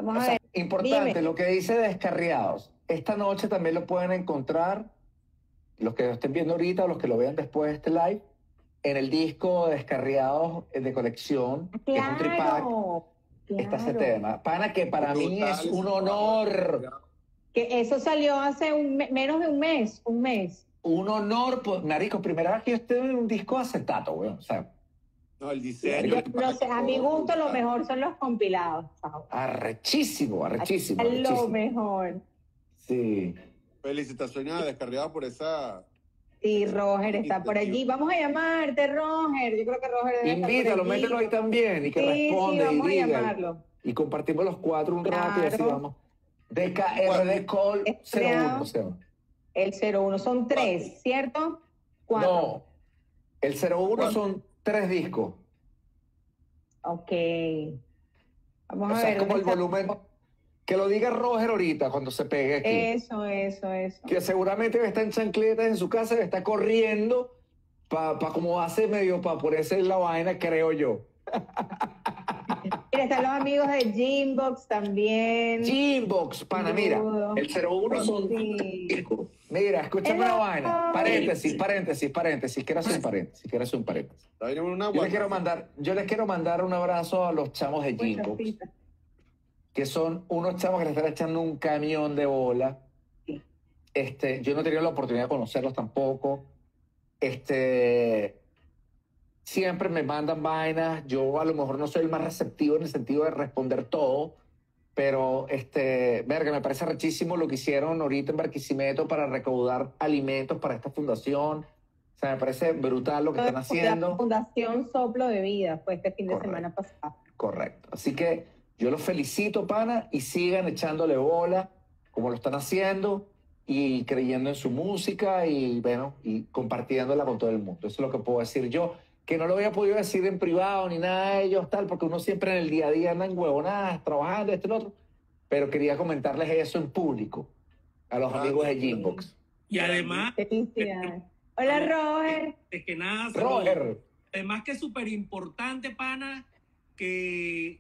Vamos O a sea, ver. importante, Dime. lo que dice Descarriados. Esta noche también lo pueden encontrar, los que lo estén viendo ahorita o los que lo vean después de este live, en el disco Descarriados de colección, que es un tripack. Claro, Está ese claro. tema. Pana, que para mí es Brutal ese un trabajo de honor. Descarriado. Que eso salió hace menos de un mes, un mes. Un honor, pues, marico, primera vez que yo estoy en un disco de acetato, weón. O sea, No, el diseño. Yo el no sé, a mi todo gusto lo brutal. mejor son los compilados, chao. arrechísimo, arrechísimo, Lo arrechísimo. mejor. Sí. Felicitaciones a Descarriado por esa. Sí, Roger está por allí. Vamos a llamarte, Roger. Yo creo que Roger debe estar Invítalo, por allí. mételo ahí también y que Sí, responde sí, vamos y a diga. llamarlo. Y compartimos los cuatro un rato y así Claro. vamos. DKRD Call 01 se llama. El 01 son 3, ¿cierto? 4. No, el 01 Cuatro. son 3 discos. Ok. Vamos O a sea, ver. es como ¿dónde el está? volumen. Que lo diga Roger ahorita cuando se pegue aquí. Eso. Que seguramente está en chancletas en su casa y está corriendo para como hace medio para ponerse la vaina, creo yo. Mira, están los amigos de Gymbox también. Gymbox, pana, mira. Dudo. El 01 son Sí. discos. Mira, escúchame una Hello. vaina. Paréntesis. Quiero hacer un paréntesis. Está bien, una Yo les quiero mandar un abrazo a los chamos de Pues, Gymbox, Rafita. que son unos chamos que le están echando un camión de bola. Sí. Yo no he tenido la oportunidad de conocerlos tampoco. Siempre me mandan vainas. Yo a lo mejor no soy el más receptivo en el sentido de responder todo, pero verga, me parece rechísimo lo que hicieron ahorita en Barquisimeto para recaudar alimentos para esta fundación. O sea, me parece brutal lo que están haciendo. La Fundación Soplo de Vida fue este fin de Correcto. semana pasado. Correcto. Así que yo los felicito, pana, y sigan echándole bola como lo están haciendo y creyendo en su música y, bueno, y compartiéndola con todo el mundo. Eso es lo que puedo decir yo, que no lo había podido decir en privado ni nada de ellos, tal, porque uno siempre en el día a día anda en huevonadas, trabajando, esto y lo otro, pero quería comentarles eso en público a los amigos de Gymbox. Y además, Felicidades. Hola, Roger. es que nada, saludos. Roger, Además que es súper importante, pana, que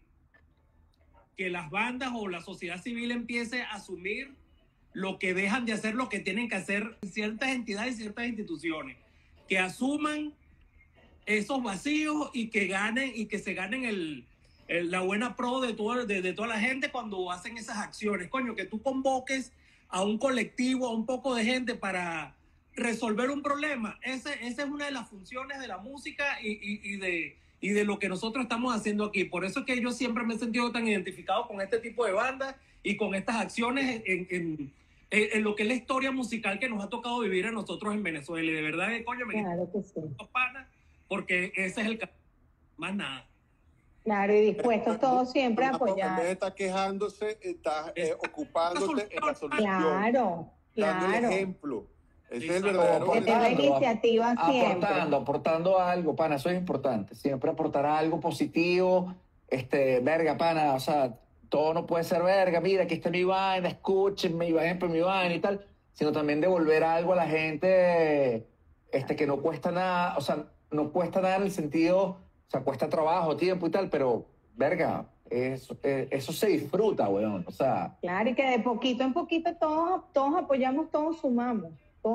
las bandas o la sociedad civil empiece a asumir lo que dejan de hacer, lo que tienen que hacer ciertas entidades y ciertas instituciones, que asuman esos vacíos y que ganen y que se ganen la buena pro de toda la gente cuando hacen esas acciones. Coño, que tú convoques a un colectivo, a un poco de gente para resolver un problema. Esa es una de las funciones de la música y de lo que nosotros estamos haciendo aquí. Por eso es que yo siempre me he sentido tan identificado con este tipo de bandas y con estas acciones en lo que es la historia musical que nos ha tocado vivir a nosotros en Venezuela. Y de verdad que, coño, me Claro que sí. pana, porque ese es el camino. Más nada. Claro, y dispuestos todos siempre a En vez de apoyar. estar quejándose, estás ocupándote en la solución. Claro, Dando el claro. ejemplo. Ese es el Exacto. verdadero Tener la valor. iniciativa siempre. aportando algo, pana, eso es importante. Siempre aportar algo positivo. Verga, pana, o sea, todo no puede ser verga. Mira, aquí está mi vaina, escúchenme, ejemplo, mi vaina y tal. Sino también devolver algo a la gente, que no cuesta nada. O sea, no cuesta nada en el sentido, o sea, cuesta trabajo, tiempo y tal, pero, verga, eso se disfruta, weón. O sea, Claro, y que de poquito en poquito todos apoyamos, todos sumamos.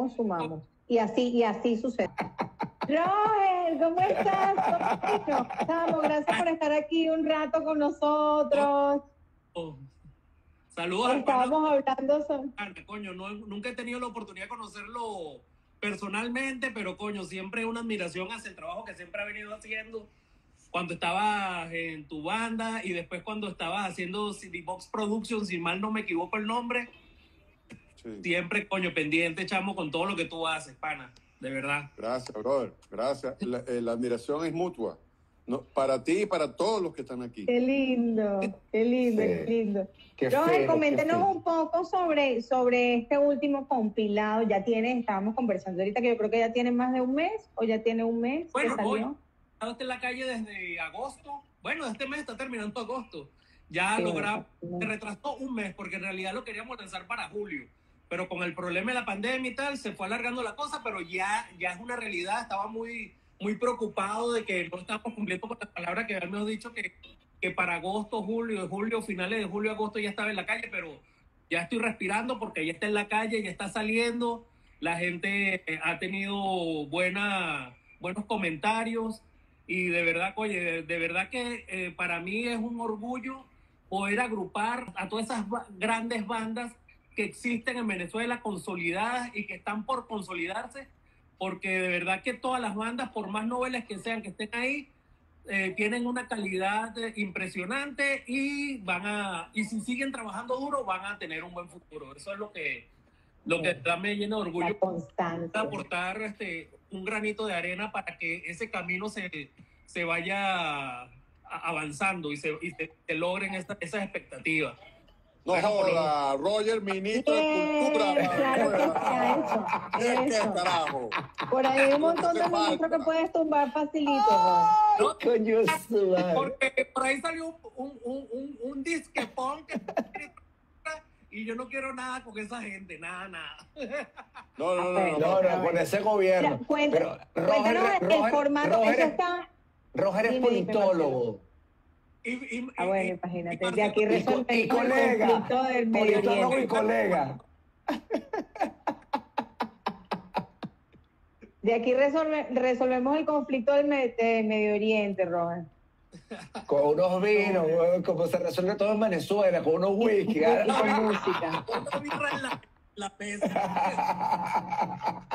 Y así sucede. Roger, ¿cómo estás? Chamo, gracias por estar aquí un rato con nosotros. Oh. Saludos al Estábamos hablando pana, coño, nunca he tenido la oportunidad de conocerlo personalmente, pero coño, siempre una admiración hacia el trabajo que siempre ha venido haciendo cuando estabas en tu banda y después cuando estabas haciendo CD Box Productions, si mal no me equivoco el nombre. Sí. Siempre, coño, pendiente, chamo, con todo lo que tú haces, pana, de verdad. Gracias, brother. Gracias. La admiración es mutua. No, para ti y para todos los que están aquí. Qué lindo, qué lindo, Sí. qué lindo. qué Roger, fino, coméntenos qué fino. un poco sobre este último compilado. Estábamos conversando ahorita que yo creo que ya tiene más de un mes, o ya tiene un mes Bueno, que salió. Hoy está en la calle desde agosto. Bueno, este mes está terminando agosto. Ya Sí, logramos, bueno. se retrasó un mes porque en realidad lo queríamos lanzar para julio. Pero con el problema de la pandemia y tal, se fue alargando la cosa, pero ya es una realidad. Estaba muy preocupado de que no estábamos cumpliendo con las palabras que habíamos dicho que para agosto, julio, finales de julio, agosto ya estaba en la calle, pero ya estoy respirando porque ya está en la calle, ya está saliendo. La gente ha tenido buenos comentarios y de verdad, oye, de verdad que para mí es un orgullo poder agrupar a todas esas grandes bandas que existen en Venezuela, consolidadas y que están por consolidarse, porque de verdad que todas las bandas, por más novelas que sean que estén ahí, tienen una calidad impresionante y y si siguen trabajando duro van a tener un buen futuro. Eso es lo que me llena de orgullo, aportar un granito de arena para que ese camino se vaya avanzando y se logren esas expectativas. No joda, Roger, ministro de Cultura. Claro que está eso. Carajo. Por ahí hay un montón de ministros que puedes tumbar facilito. ¿No? Coño, porque por ahí salió un disque punk y yo no quiero nada con esa gente, nada. No, con ese gobierno. Cuéntanos el formato. Roger es politólogo. Bueno, imagínate, de aquí resolvemos el conflicto del Medio Oriente. Y colega. De aquí resolvemos el conflicto del Medio Oriente, Roger. Con unos vinos, como se resuelve todo en Venezuela, con unos whisky. Y con música. La pesa.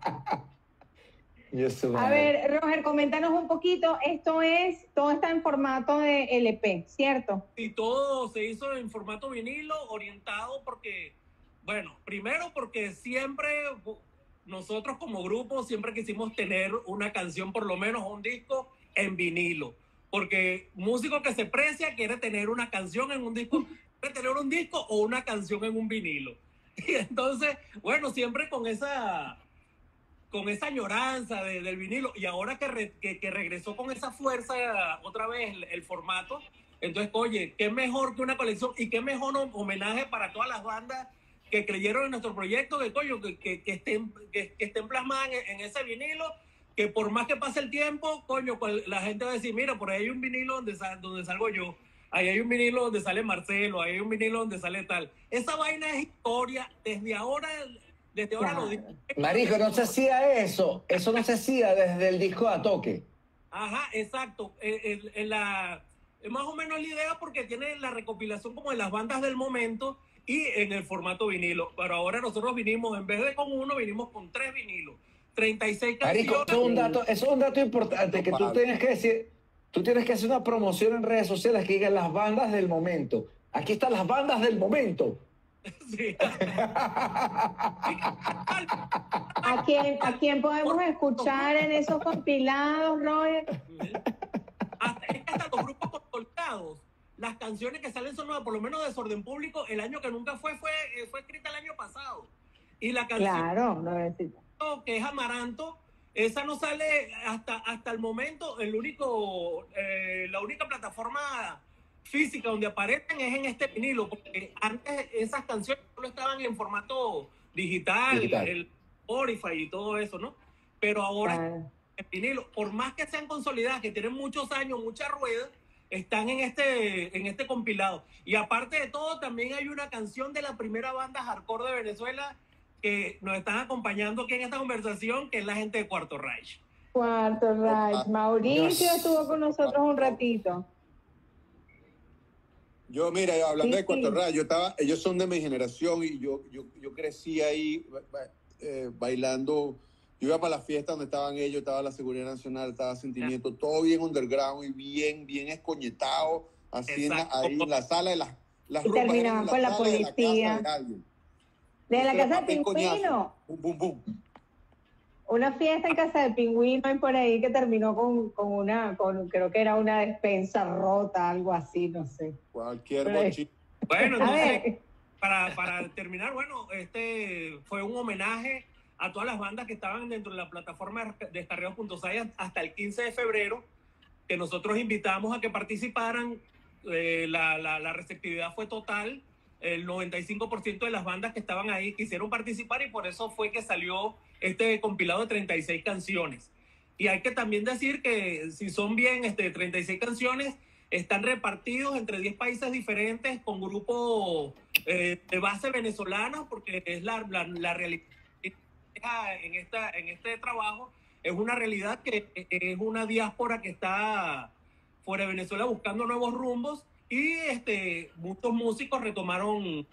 A ver, Roger, coméntanos un poquito. Todo está en formato de LP, ¿cierto? Y todo se hizo en formato vinilo, orientado porque, bueno, primero porque siempre nosotros como grupo siempre quisimos tener una canción, por lo menos un disco en vinilo. Porque músico que se precia quiere tener una canción en un disco, quiere tener un disco o una canción en un vinilo. Y entonces, bueno, siempre con esa añoranza del vinilo, y ahora que regresó con esa fuerza otra vez el formato, entonces, oye, qué mejor que una colección y qué mejor homenaje para todas las bandas que creyeron en nuestro proyecto, que estén plasmadas en ese vinilo, que por más que pase el tiempo, coño, pues la gente va a decir, mira, por ahí hay un vinilo donde salgo yo, ahí hay un vinilo donde sale Marcelo, ahí hay un vinilo donde sale tal. Esa vaina es historia, desde ahora lo digo. Marico, no se hacía eso no se hacía desde el disco a toque. Ajá, exacto. Más o menos la idea porque tiene la recopilación como de las bandas del momento y en el formato vinilo. Pero ahora nosotros vinimos, en vez de con uno, vinimos con 3 vinilos. 36 canciones. Marico, eso es un dato importante que tú tienes que decir. Tú tienes que hacer una promoción en redes sociales que diga las bandas del momento. Aquí están las bandas del momento. Sí. ¿A quién podemos escuchar en esos compilados, Roger? Hasta los grupos consolidados. Las canciones que salen son nuevas, por lo menos Desorden Público, el año que nunca fue escrita el año pasado. Y la canción, claro, no necesito, que es Amaranto, esa no sale hasta el momento. La única plataforma física donde aparecen es en este vinilo, porque antes esas canciones solo estaban en formato digital. El Spotify y todo eso, ¿no? Pero ahora en vinilo, por más que sean consolidadas, que tienen muchos años, muchas ruedas, están en este compilado. Y aparte de todo, también hay una canción de la primera banda hardcore de Venezuela que nos están acompañando aquí en esta conversación, que es la gente de Cuarto Reich. Cuarto Reich. Mauricio estuvo con nosotros un ratito. Yo, mira, hablando de Cuarto Reich, ellos son de mi generación y yo crecí ahí bailando. Yo iba para la fiesta donde estaban ellos, estaba la Seguridad Nacional, estaba Sentimiento, todo bien underground y bien escoñetado, así ahí en la sala de las y terminaban con la policía. De la casa del Pingüino. Bum, bum. Una fiesta en casa del Pingüino y por ahí que terminó con creo que era una despensa rota, algo así, no sé. Cualquier bochito. Bueno, entonces, para terminar, bueno, fue un homenaje a todas las bandas que estaban dentro de la plataforma de Descarriados.sai hasta el 15 de febrero, que nosotros invitamos a que participaran. La receptividad fue total. El 95% de las bandas que estaban ahí quisieron participar y por eso fue que salió este compilado de 36 canciones. Y hay que también decir que si son bien 36 canciones, están repartidos entre 10 países diferentes con grupos de base venezolanos, porque es la realidad en este trabajo, es una realidad que es una diáspora que está fuera de Venezuela buscando nuevos rumbos, y muchos músicos retomaron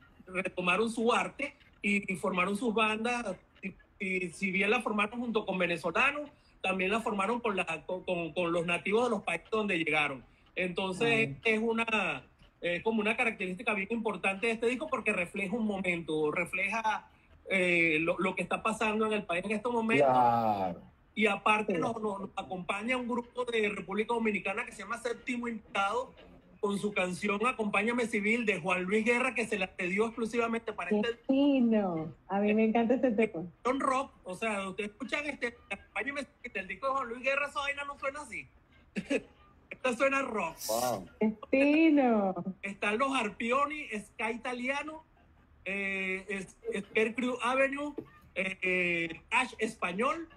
su arte y formaron sus bandas, y si bien la formaron junto con venezolanos, también la formaron con los nativos de los países donde llegaron. Entonces es como una característica bien importante de este disco, porque refleja un momento, refleja lo que está pasando en el país en estos momentos. Claro. Y aparte nos acompaña un grupo de República Dominicana que se llama Séptimo Imputado, con su canción Acompáñame Civil, de Juan Luis Guerra, que se la cedió exclusivamente para ¡Qué fino! A mí me encanta ese tema. Son rock, o sea, ustedes escuchan Acompáñame Civil, el disco de Juan Luis Guerra, esa vaina no suena así. Esta suena rock. Wow. ¡Qué fino! Están los Arpioni, Ska Italiano, Scarecrow Avenue, Cash Español,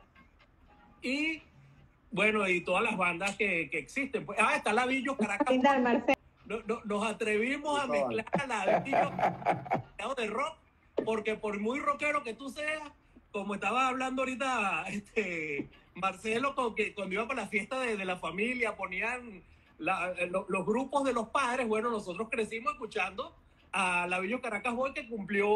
y bueno, y todas las bandas que existen. Pues, está Lavillos Caracas. Nos atrevimos a mezclar a Lavillos de rock, porque por muy rockero que tú seas, como estaba hablando ahorita Marcelo, cuando iba para la fiesta de la familia, ponían los grupos de los padres. Bueno, nosotros crecimos escuchando a Lavillos Caracas Boy, que cumplió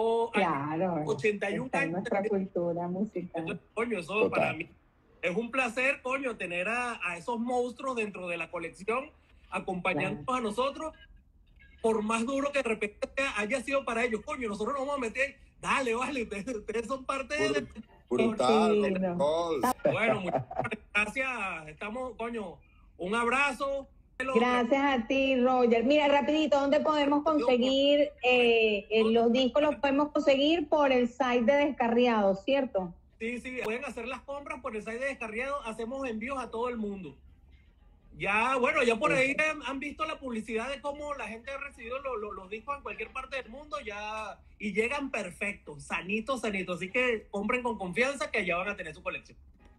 81 años. Nuestra cultura musical. Entonces, coño, eso para mí es un placer, coño, tener a esos monstruos dentro de la colección acompañándonos a nosotros, por más duro que de repente haya sido para ellos. Coño, nosotros nos vamos a meter, dale, vale, ustedes son parte de... Brutal. Bueno, muchas gracias, estamos, coño, un abrazo. Gracias a ti, Roger. Mira, rapidito, ¿dónde podemos conseguir los discos? Los podemos conseguir por el site de Descarriado, ¿cierto? Sí, pueden hacer las compras por el site de Descarriado, hacemos envíos a todo el mundo. Ya, bueno, ya por ahí han visto la publicidad de cómo la gente ha recibido los discos en cualquier parte del mundo, ya, y llegan perfectos, sanitos, así que compren con confianza, que ya van a tener su colección.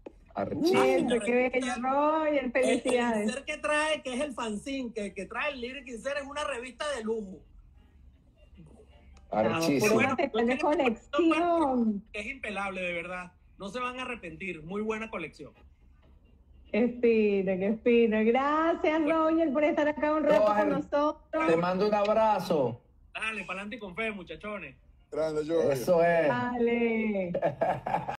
¡Qué bello, Roger! ¡Felicidades! El insert que trae, que es el fanzine, que trae el Lyric Insert, es una revista de lujo. Archísimo. De colección. Es impelable, de verdad. No se van a arrepentir. Muy buena colección. Qué fino. Gracias, Roger, por estar acá un rato con nosotros. Te mando un abrazo. Dale, para adelante y con fe, muchachones. Grande, yo. Eso es. Dale.